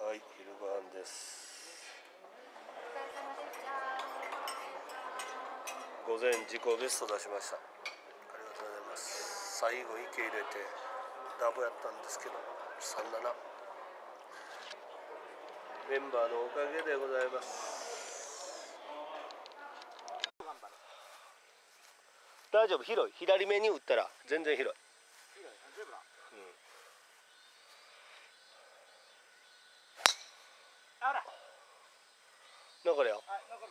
はい、昼ご飯です。午前自己ベスト出しました。ありがとうございます。最後池入れてダブやったんですけど37。メンバーのおかげでございます。大丈夫、広い。左目に打ったら全然広い。残るよ。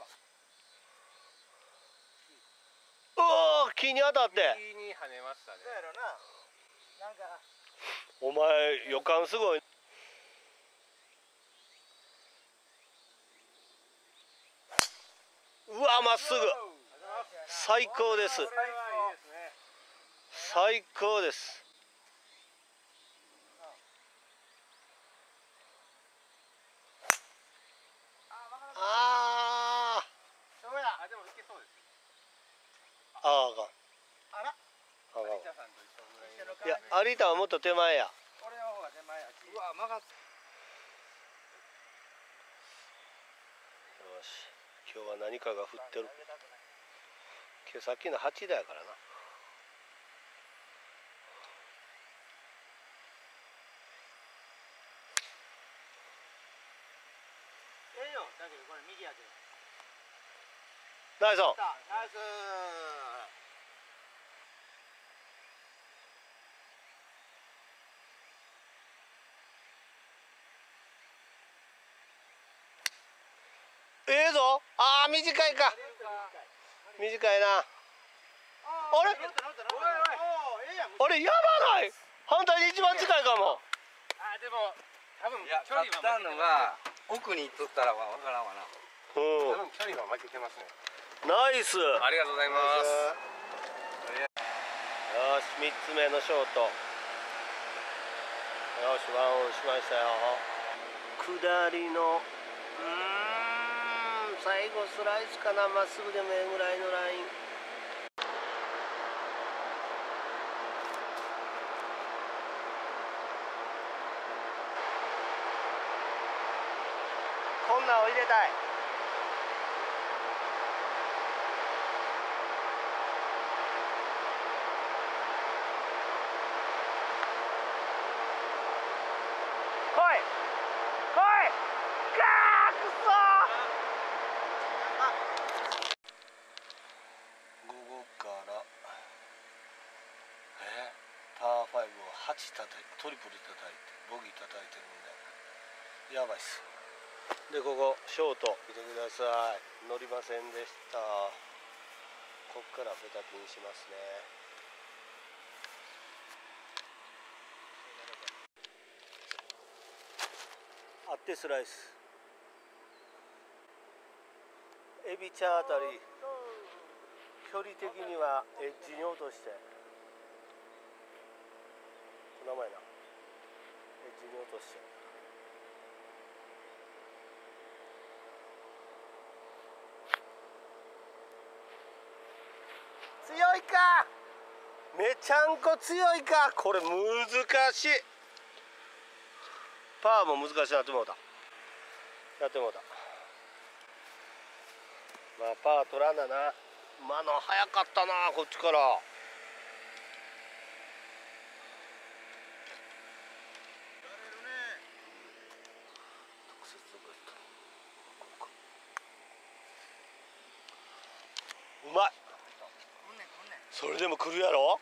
おお、木に当たって。 木に跳ねましたね。 そうやろな。なんか。 お前予感すごい。うわ、まっすぐ。最高です。最高です。ああ。 でもいけそうです。 ああ、あかん。 あら。 あかん。 有田さんと一緒ぐらいの。 いや、有田はもっと手前や。 俺の方が手前や。 うわ、曲がっ。よし、今日は何かが降ってる。今日さっきの8だやからな。 ええよ。だけどこれ右やけど。 ナイス。 ナイス。 ええぞ。ああ、短いか。短いな。あれ。あれ、やばない。反対に一番近いかも。 でも多分距離は負けてのが奥に行っとったらわからんわな。 うん。 多分距離は負けてますね。 ナイス。よありがとうございます。 し、3つ目のショート。よし、ワンオンしましたよ。下りの最後スライスかな。まっすぐでもええぐらいのライン。こんなんを入れたい。来い来い。ガーくそー。午後からパー5を8叩いて、トリプル叩いてボギー叩いてるんでやばいっす。で、ここショート見てください。乗りませんでした。こっからベタピンしますね。あってスライス。エビチャーあたり距離的にはエッジに落として、名前な、エッジに落として、強いか。めちゃんこ強いか。これ難しい。パーも難しいなって思うた。やってもうた。まあパー取らなな。今の早かったな、こっちから。うまい。それでも来るやろ。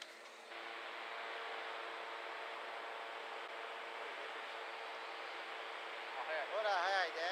ほら早いで。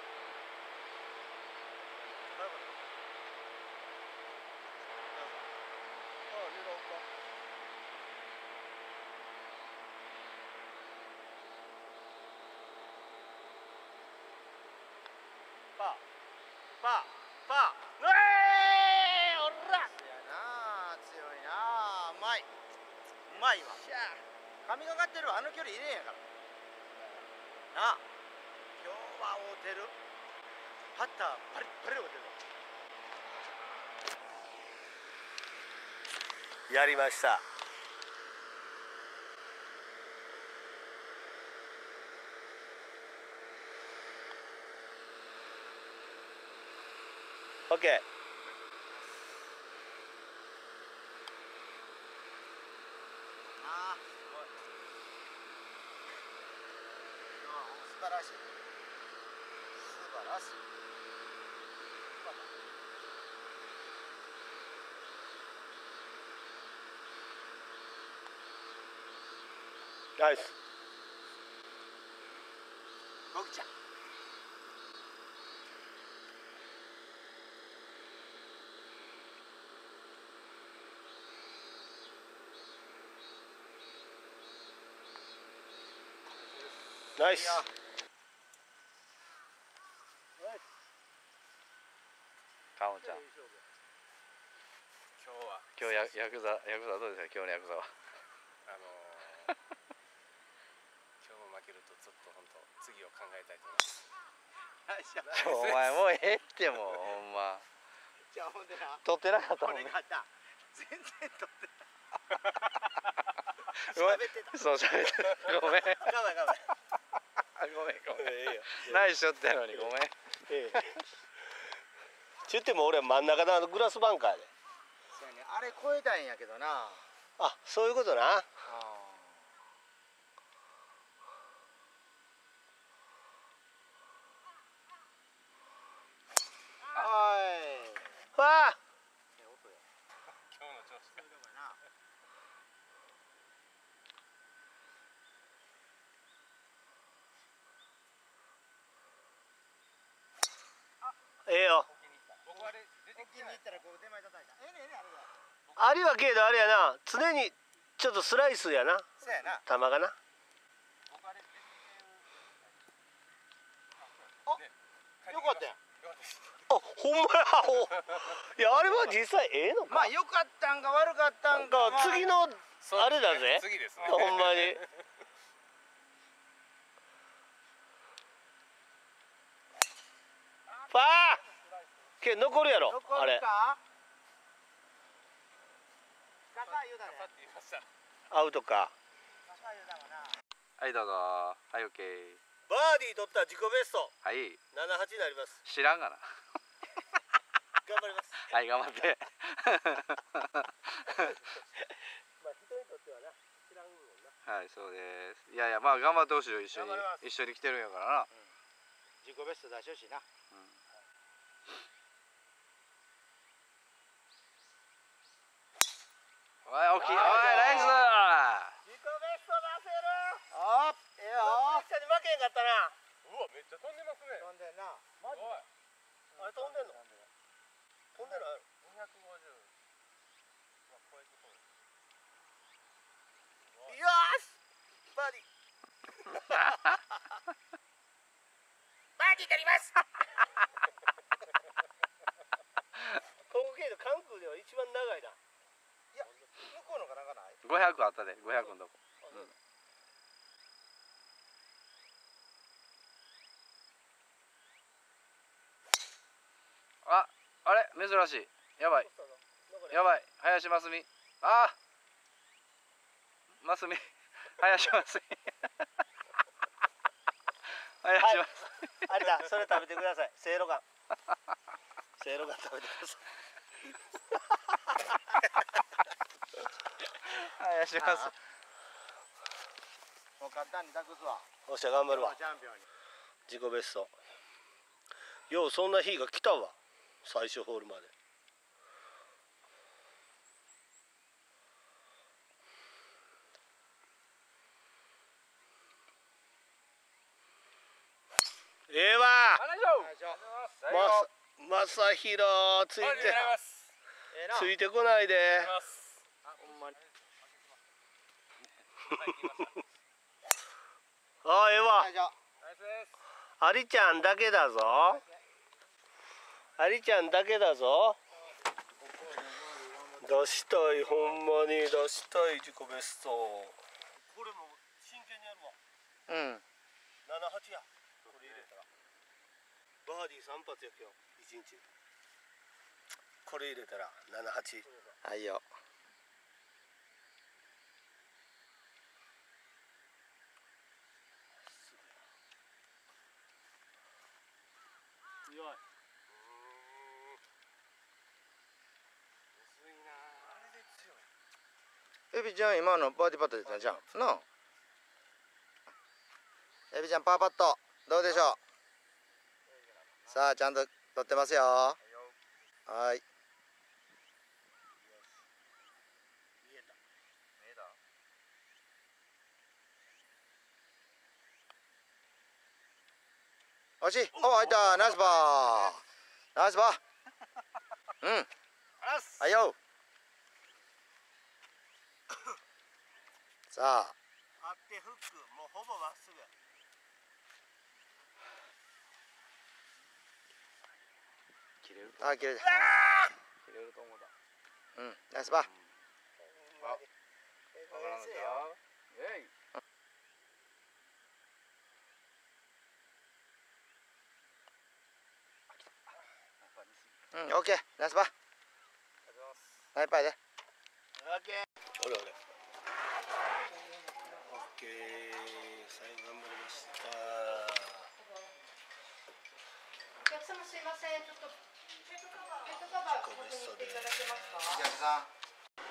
パーパーパー。おら。 強いな。うまい。うまいわ。神がかってる。あの距離入れんやから。なあ。今日は合うてる。パッターパリッパリ合うてる。 やりました。 オッケー。 ああすごい。今日は素晴らしい。素晴らしい。 ナイス。 ボクちゃん。 ナイス。 カモちゃん。今日ヤクザどうですか、今日のヤクザは。 今日も負けるとちょっと本当次を考えたいと思います。 お前もうええってもうほんま。 じゃあほんでな。 取ってなかったもんね。 これがった。全然取ってない。 ごめん喋ってた。 そう喋ってた。ごめん。 ごめんごめん。 ごめんごめん。 ええよ。 ナイスショットやのにごめん。 ええ。ちゅっても俺真ん中のグラスバンカーで。 そうやね。あれ超えたいんやけどな。 あ、そういうことな。わあ。 今日の調子が。 ええよ。 僕あれ出てきてない。 行ったらこう手前叩いた。ええねあれだ。 ありはけどあれやな。常にちょっとスライスやな。 そうやな。 球がな。 僕あれ出てきてる。 よかったやん。 あ、ほんまや。いやあれは実際ええのか。 まあ良かったんか悪かったんか。 なんか次のあれだぜ。 次ですね。 ほんまに。ファー。け残るやろ。あれ。 残るか。ガサ言うだね。 って言いました。 アウトか。 ガサ言うだわな。 はいどうぞ。はいオッケー。 バーディー取った自己ベスト。 はい 78になります。 知らんがな。 頑張ります。 はい頑張って。 まあ人にとってはな、知らんもんな。 はいそうです。いやいやまあ頑張ってほしいよ一緒に頑張ります一緒に来てるんやからな。 自己ベスト出してほしいな。 おい大きいおいナイス。 自己ベスト出せる。 あー、ええよ。 下に負けへんかったな。 うわめっちゃ飛んでますね。 飛んでんな。 マジ。 あれ飛んでんの？飛んでない。 550。超えてそう。 よーし。バーディー。バーディー取ります。ここけど関空では一番長いな。 いや、向こうのが長ない。 500あったで500のとこ。ああれ珍しい。やばいやばい林真澄。あ真澄林真澄。林真澄。 あれだ、それ食べてください。せいろがん。せいろがん食べてください。 林真澄。 もう簡単に託すわ。 おっしゃ頑張るわ。 チャンピオンに。 自己ベスト。ようそんな日が来たわ。最終ホールまで。ええわ。まさひろついてついてこないで。 あ、ほんまに。 ああええわ。 はい、じゃあ。 ありちゃんだけだぞ。ありちゃんだけだぞ。出したい、ほんまに出したい自己ベスト。これも真剣にやるわ。 うん。 78や。これ入れたら。バーディー3発や今日1日。これ入れたら78。 はいよ。 強い。 エビちゃん今のバーディーパット出たじゃんなあ。エビちゃんパーパットどうでしょう。さあちゃんと取ってますよ。はい。惜しい。お、入った。ナイスバー。ナイスバー。うん。はいよ。さあ。 あってフックもうほぼまっすぐ。 切れるあ、切れた。 切れると思うた。 うん、ナイスバー。 わからんのちゃう。えい。 うん、オッケー、ナイスバー。ナイパーで。 オッケー。俺。オッケー。最後頑張りました。 お客様すいません、ちょっとベッドカバー確認していただけますか。 お客さん。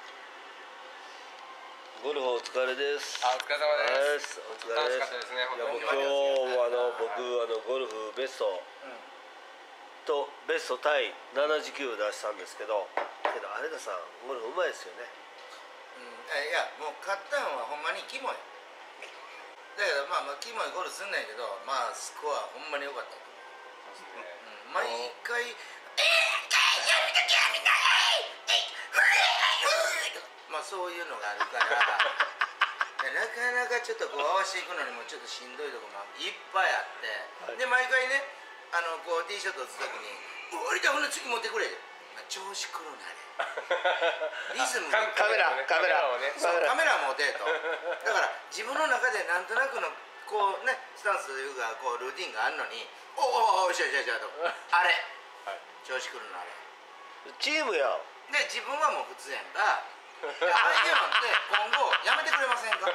ゴルフお疲れです。 あ、お疲れ様です。 お疲れ楽しです。 かったですね。 いやもう今本当に。 日僕ゴルフベストとベストタイ79出したんですけど、有田さんゴルフうまいですよね。 いや、もう勝ったのはほんまにキモい。だけどまあキモいゴルフすんねんけど、まあスコアほんまに良かったと思う。毎回やるときはみんなまあそういうのがあるからなかなかちょっとこう合わせていくのにもちょっとしんどいとこもいっぱいあって、で毎回ねこうティーショット打つ時に「割とほんの次持ってくれ」調子狂うなあれリズムカメラをね。 そうカメラ持てとだから自分の中でなんとなくのこうねスタンスというかこうルーティンがあるのに「おおよしよしよし」とあれ調子狂うなあれチームや。 で自分はもう普通やんかああいうのって今後やめてくれませんかだ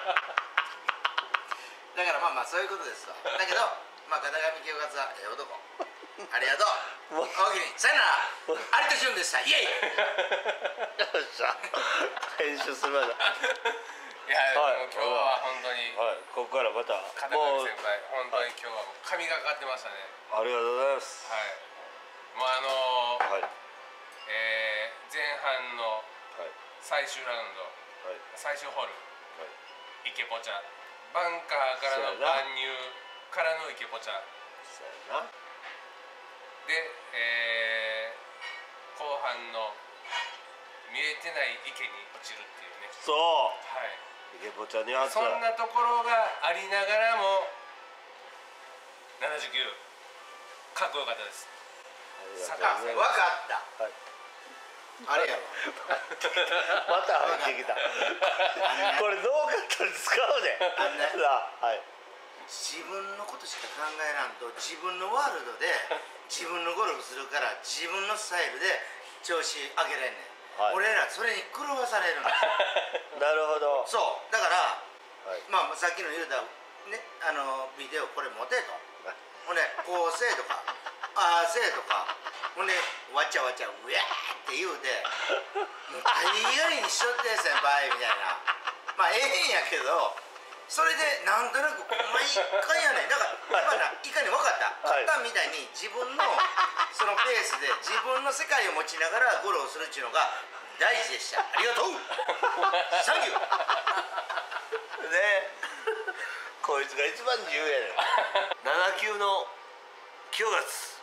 からまあそういうことですわ。だけどまあ片上清勝はええ男ありがとうおおきにさよなら有田潤でしたイエイよっしゃ編集するまで。 いや、もう今日は本当にはい、ここからまた片上先輩、本当に今日はもう神がかってましたね。 ありがとうございます。 はい。もうはい前半のはい最終ラウンド、 はい最終ホール、 はい池ポチャ、バンカーからのそうやな搬入からの池ポチャそうやな。 で、後半の見えてない池に落ちるっていうね。 そはい。 う池ポちゃんにあった。 そんなところがありながらも79かっこよかったです。 ありがとうござい分ます。 かったはいあれやわまた入ってきた。これノーカットに使うね。さあ、はい。 自分のことしか考えらんと自分のワールドで自分のゴルフするから自分のスタイルで調子上げれんねん、 はい俺らそれに狂わされるんですなるほど。 そうだからはい。 まあさっきの言うたねビデオこれ持てとほんでこうせえとかああせえとかほんでわちゃわちゃうわーって言うてもう大概にしとって先輩みたいなまあええんやけどそれでなんとなく毎回やねんだからまあいかに分かったはい勝ったみたいに自分のそのペースで自分の世界を持ちながらゴルフをするっていうのが大事でした。ありがとうサンキューねこいつが一番自由やねん。7級の9月